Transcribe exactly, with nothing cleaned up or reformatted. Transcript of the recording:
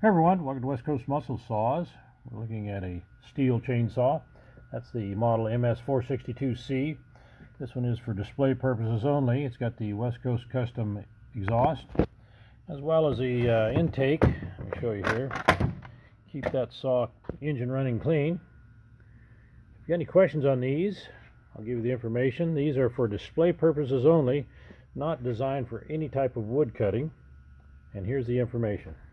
Hey everyone, welcome to West Coast Muscle Saws. We're looking at a Stihl chainsaw. That's the model M S four sixty-two C. This one is for display purposes only. It's got the West Coast custom exhaust, as well as the uh, intake. Let me show you here. Keep that saw engine running clean. If you got any questions on these, I'll give you the information. These are for display purposes only, not designed for any type of wood cutting. And here's the information.